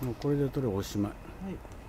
もうこれで取れおしまい。 はい。